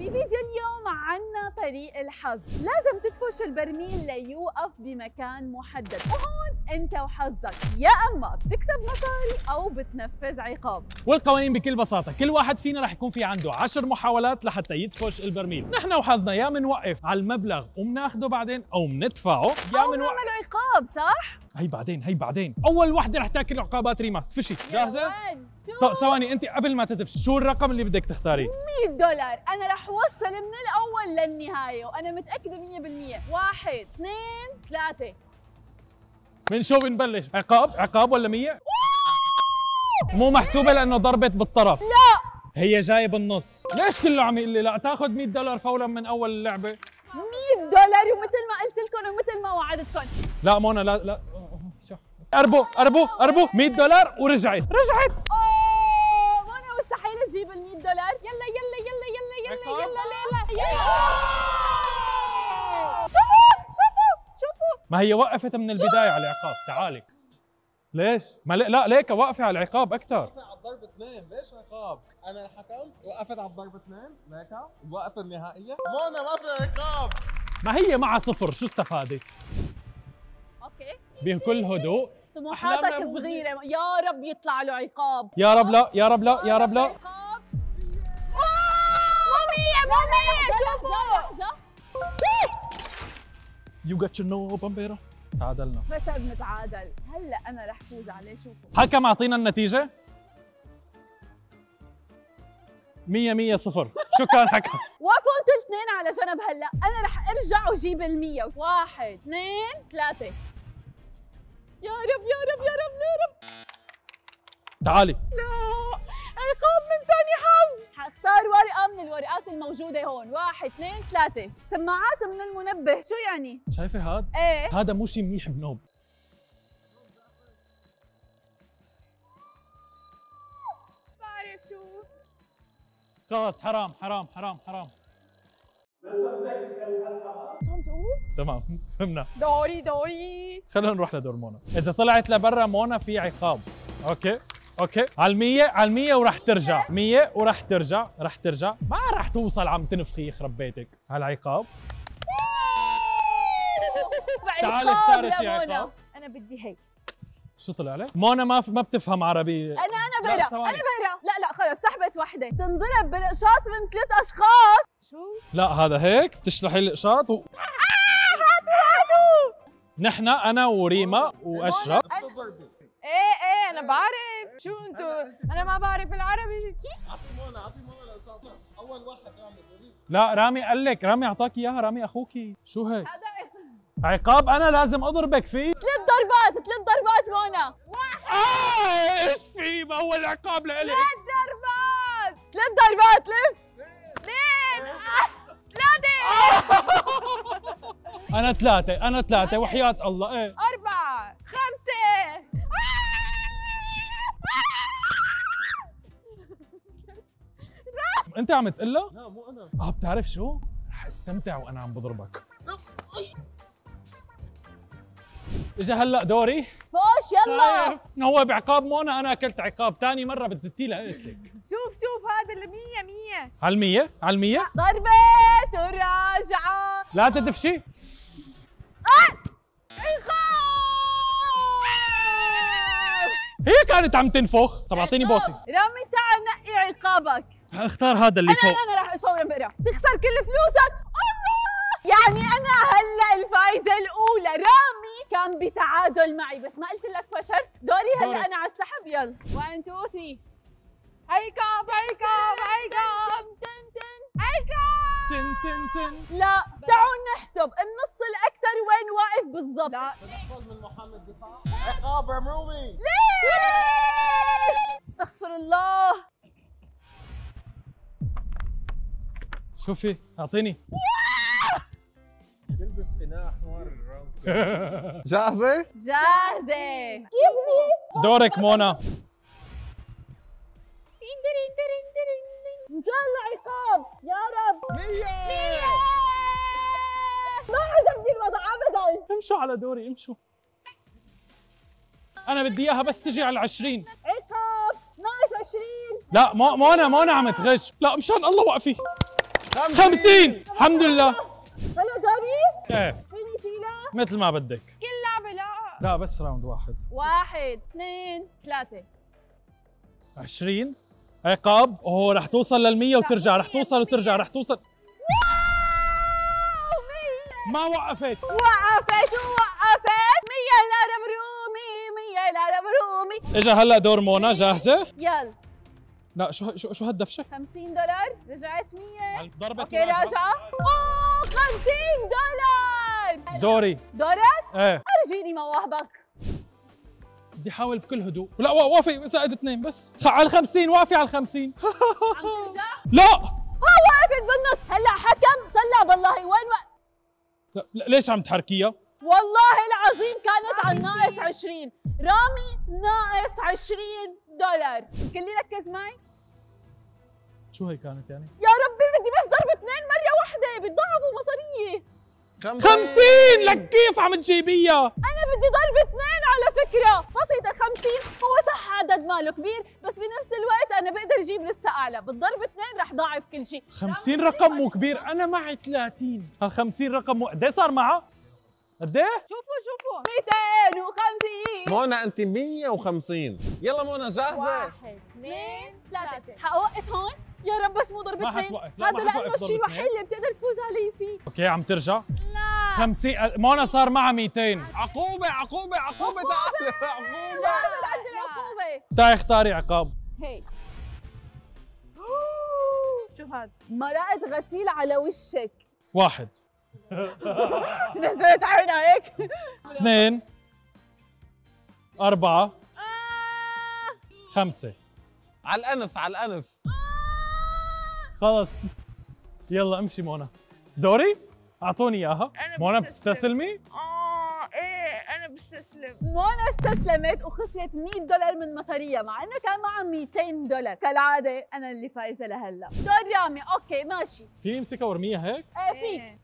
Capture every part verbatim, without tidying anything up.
بفيديو اليوم عنا طريق الحظ، لازم تدفش البرميل ليوقف بمكان محدد، وهون انت وحظك، يا اما بتكسب مصاري او بتنفذ عقاب. والقوانين بكل بساطة، كل واحد فينا رح يكون في عنده عشر محاولات لحتى يدفش البرميل، نحن وحظنا يا منوقف على المبلغ ومناخده بعدين او بندفعه يا او منوقف نعمل عقاب، صح؟ هي بعدين هي بعدين، اول وحدة رح تاكل عقابات ريما، تفشي، جاهزة؟ طب ثواني انت قبل ما تدفش، شو الرقم اللي بدك تختاريه؟ مية دولار، انا رح وصل من الاول للنهاية وانا متأكدة مية بالمية. واحد، اثنين، ثلاثة. من شو بنبلش؟ عقاب؟ عقاب ولا مية؟ مو محسوبة لأنه ضربت بالطرف. لا هي جاية بالنص، ليش كله عم يقول لي لا تاخذ مية دولار فورا من أول اللعبة؟ مية دولار ومثل ما قلت لكم ومثل ما وعدتكم. لا منى لا لا شو؟ قربوا قربوا قربوا مية دولار ورجعت رجعت. اوه منى مستحيل تجيب ال مية دولار. يلا يلا يلا يلا يلا يلا يلا يلا شوفوا شوفوا شوفوا. ما هي وقفت من البداية على العقاب، تعالي. ليش؟ ما لا, لا ليك وقفي على العقاب أكثر. وقفت على الضرب اثنين، ليش عقاب؟ أنا الحكم وقفت على الضرب اثنين، ليك الوقفة النهائية، منى ما في عقاب. ما هي مع صفر، شو استفادت؟ اوكي بكل هدوء. طموحاتك صغيرة، يا رب يطلع له عقاب. يا رب لا يا رب لا يا رب لا. عقاب. مو مية مو مية. شوفوا يو جت نو بامبيرا. تعادلنا. فشل نتعادل، هلا انا رح فوز عليه. شوفوا حكم اعطينا النتيجة. مية مية صفر، شو كان حكم؟ وقفوا انتوا الاثنين على جنب هلا، انا رح ارجع واجيب المية. واحد، اثنين، ثلاثة. يا رب يا رب يا رب يا رب. تعالي. لا عقاب من ثاني حظ. حختار ورقة من الورقات الموجودة هون. واحد، اثنين، ثلاثة. سماعات من المنبه، شو يعني؟ شايفة هاد؟ ايه هذا مو شيء منيح بنوب. بعرف شو. خلاص حرام حرام حرام حرام. شو عم تقول؟ تمام فهمنا. دوري دوري. خلينا نروح لدور منى. إذا طلعت لبرا منى في عقاب. أوكي؟ أوكي؟ على المية على المية ورح ترجع، مية ورح ترجع، رح ترجع، ما رح توصل عم تنفخي يخرب بيتك. على العقاب. تعالي اختاري شي عقاب. أنا بدي هيك. شو طلع لك؟ منى ما ما بتفهم عربي. أنا أنا برا، أنا برا. لا لا خلص سحبت وحدة، تنضرب بالقشاط من ثلاث أشخاص. شو؟ لا هذا هيك، بتشرحي القشاط و نحن انا وريما واشرف. ايه ايه انا بعرف. شو انتوا؟ انا ما بعرف العربي. اعطي منى اعطي منى القصاصة، اول واحد اعمل. لا رامي قال لك، رامي اعطاك اياها، رامي اخوكي. شو هيك؟ هذا عقاب انا لازم اضربك فيه؟ ثلاث ضربات، ثلاث ضربات منى. آه ايش في؟ ما اول عقاب لإلك. ثلاث ضربات، ثلاث ضربات. لف اثنين ثلاثة. انا ثلاثة، انا ثلاثة وحياة الله. ايه أربعة خمسة. انت عم تقلها؟ لا مو انا. اه بتعرف شو؟ رح استمتع وانا عم بضربك. اجا هلا دوري. فوش يلا. هو بعقاب منى انا اكلت عقاب، ثاني مرة بتزتي لها قلت لك. شوف شوف هذا اللي مية مية. على المية؟ على المية؟ ضربة وراجعة. لا تدفشي. هي كانت عم تنفخ. طب اعطيني بوتي. رامي تعال نقي عقابك. اختار هذا اللي انا فوق. انا انا رح اصور برا. تخسر كل فلوسك. الله يعني انا هلا الفايزه الاولى. رامي كان بتعادل معي بس ما قلت لك فشلت. دوري هلا دوري. انا على السحب. يلا واحد اثنين ثلاثة. عقاب عقاب عقاب. تن تن عقاب. تن تن تن. لا تعالوا نحسب النص الاكثر وين واقف بالضبط. لا تدخل من محمد دفاع. عقاب عمومي. ليش؟ استغفر الله. شوفي اعطيني. تلبس قناع احمر الراوند. جاهزة؟ جاهزة. كيف في؟ دورك منى. ان شاء الله عقاب يا رب. مية. ما عجبني الوضع ابدا. امشوا على دوري امشوا. انا بدي اياها بس تجي على العشرين. عقاب ناقص عشرين. لا مو مو انا مو انا عم تغش. لا مشان الله وقفي. خمسين الحمد لله. هلا دوري؟ ايه فيني شيلها؟ مثل ما بدك. كل لعبة لا. لا بس راوند واحد. واحد اثنين ثلاثة. عشرين عقاب. اوه رح توصل للمية وترجع، رح توصل وترجع، رح توصل. ما وقفت. وقفت ووقفت. مية لارب رومي، مية لارب رومي. اجا هلا دور مونا، جاهزة؟ يلا. لا شو شو شو هالدفشة؟ خمسين دولار، رجعت مية. ضربت اوكي راجعة. اوه خمسين دولار. دوري. دورك؟ ايه ارجيني مواهبك. بدي احاول بكل هدوء. لا وافي زائد اثنين بس. خ- على الخمسين، وافي على الخمسين. عم ترجع؟ لا اه وقفت بالنص. هلا حكم طلع بالله وين وقف. لا لا، ليش عم تحركيها؟ والله العظيم كانت على الناقص عشرين. رامي ناقص عشرين دولار. كل ركز معي. شو هي كانت يعني؟ يا ربي بدي بس ضرب اثنين مرة واحدة بتضاعفوا مصارية. خمسين لك كيف عم تجيبيها؟ أنا بدي ضرب اثنين على فكرة. بسيطة خمسين هو صح عدد ماله كبير بس بنفس الوقت أنا بقدر أجيب لسه أعلى. بالضرب اثنين رح ضاعف كل شيء. خمسين رقم مو كبير، أنا معي ثلاثين. هال خمسين رقم مو قد ايه صار معها؟ قد ايه؟ شوفوا شوفوا. مئتين وخمسين. منى انت مية وخمسين. يلا منى جاهزة؟ واحد اثنين ثلاثة. حأوقف هون؟ يا رب بس مو ضرب ما اثنين. حتوقف. لا، هذا ما لأنه حتوقف الشيء ضرب الوحيد اللي بتقدر تفوز علي فيه. اوكي عم ترجع. لا. خمسين مونا صار معها مئتين. عقوبة عقوبة عقوبة تعال لا عقوبة. من عند العقوبة. تعي اختاري عقاب. هي. شو هاد؟ مرقة غسيل على وشك. واحد نزلت عينها هيك. اثنين أربعة خمسة. على الأنف على الأنف. خلص يلا امشي مونا. دوري؟ أعطوني إياها. أنا مونا بستسلم. بتستسلمي؟ اه ايه انا بستسلم. مونا استسلمت وخسرت مية دولار من مصاريها مع انه كان معها مئتين دولار. كالعاده انا اللي فايزه لهلا. دور رامي. اوكي ماشي. فيني امسكها وارميها هيك؟ ايه فيك. إيه.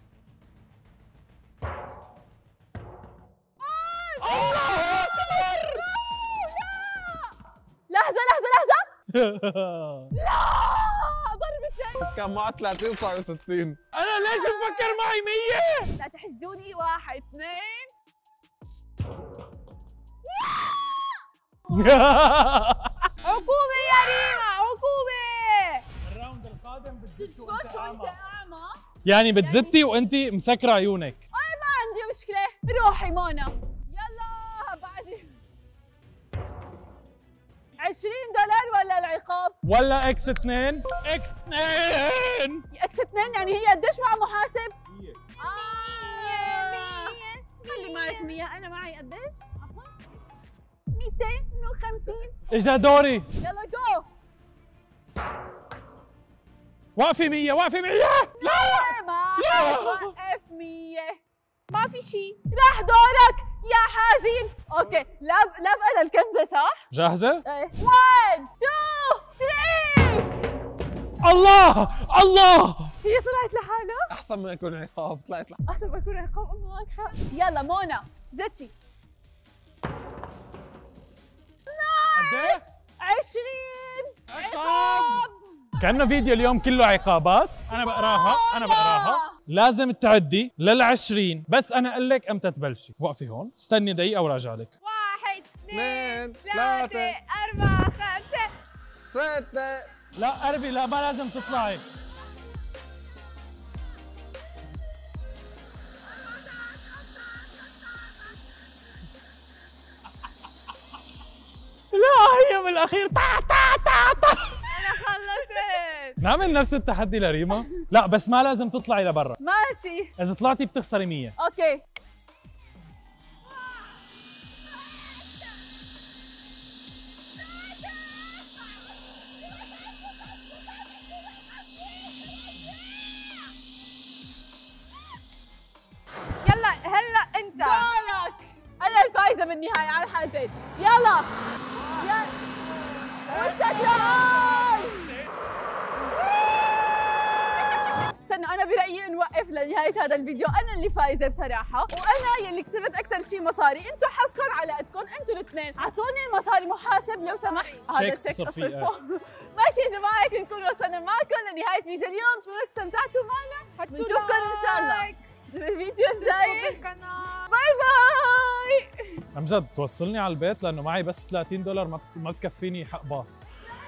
لحظه لحظه لحظه. لا ضرب الثاني. كان معه ثلاثين صاروا ستين. أنا ليش مفكر معي مية؟ لا تحسدوني. واحد اثنين. عقوبة يا ريما عقوبة. الراوند القادم بتزتي شو شو انت اعمى؟ يعني بتزتي وانت مسكره عيونك. ما عندي مشكله. روحي مونا. يلا بعد عشرين دولار ولا العقاب؟ ولا اكس اثنين؟ اكس اثنين. اكس اثنين يعني هي قديش مع محاسب؟ مية. آه. خلي معك مية. أنا معي قديش؟ عفوا مئتين وخمسين. اجا دوري. يلا جو. وقفي مية، وقفي مية. لا ما لا. وقف مية. ما في شيء. راح دورك يا حزين. اوكي لاب لاب انا الكنزة صح؟ جاهزة؟ ايه واحد اثنين ثلاثة. الله الله. هي طلعت لحالها؟ أحسن ما يكون عقاب طلعت لك. احسن ما يكون عقاب. أمي معك حق. يلا مونا زتي. قديش؟ عشرين عقاب. كأنه فيديو اليوم كله عقابات. أنا بقراها، أنا بقراها. لازم تعدي للعشرين، بس أنا أقول لك أمتى تبلشي. وقفي هون، استني دقيقة وراجع لك. واحد اثنين اثنين ثلاثة ثلاثة أربعة خمسة. ستة. لا قربي، لا ما لازم تطلعي. لا هي بالاخير تا تا تا تا. أنا خلصت. نعمل نفس التحدي لريما. لا بس ما لازم تطلعي لبرا. ماشي. اذا طلعتي بتخسري مية. اوكي يلا هلا أنت. دورك. انا الفايزه بالنهايه على حالتين. يلا يلا وشك لهون. استنى انه انا برايي نوقف لنهايه هذا الفيديو، انا اللي فايزه بصراحه، وانا يلي كسبت اكثر شيء مصاري. انتم حظكم على قدكم، انتم الاثنين اعطوني المصاري محاسب لو سمحت. هذا الشيك اصرفه. ماشي يا جماعه، هيك نكون وصلنا معكم لنهايه فيديو اليوم. شو استمتعتوا معنا؟ بنشوفكم ان شاء الله بالفيديو الجاي. بالقناة. باي باي. عن جد توصلني على البيت لانه معي بس ثلاثين دولار ما ما بكفيني حق باص.